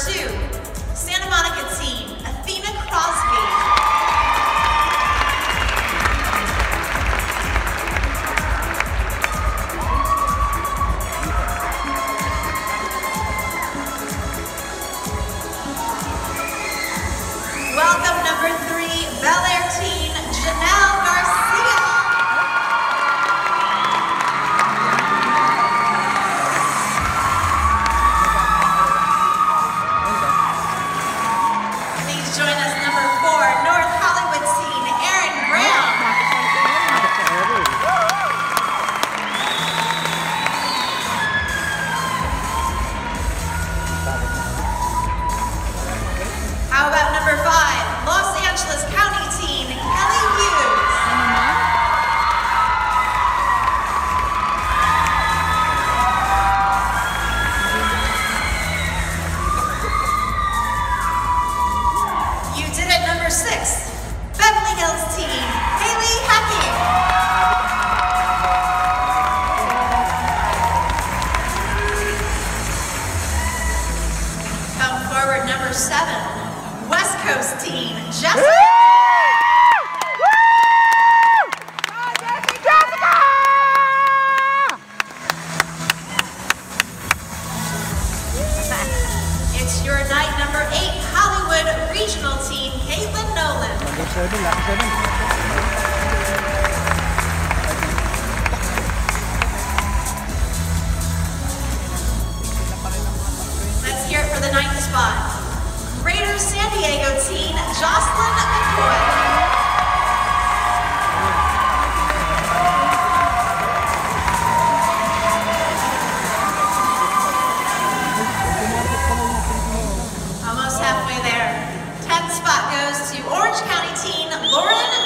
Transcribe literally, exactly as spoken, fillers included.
two, Santa Monica teen, Athena Crosby. Welcome number three, Bel Air teen, Janelle Garcia. Please join us, number four, North Hollywood teen, Aaron Graham. How about number five, Los Angeles County teen, Kelly Hughes. You did it, number six, Beverly Hills teen, Haley Hacking. Come forward, number seven, West Coast teen, Jessica. It's your night, number eight, Hollywood regional teen, Caitlin Nolan. Number seven, number seven. Let's hear it for the ninth spot. Greater San Diego teen, Jocelyn McCoy. Almost halfway there. tenth spot goes to Orange County teen, Lauren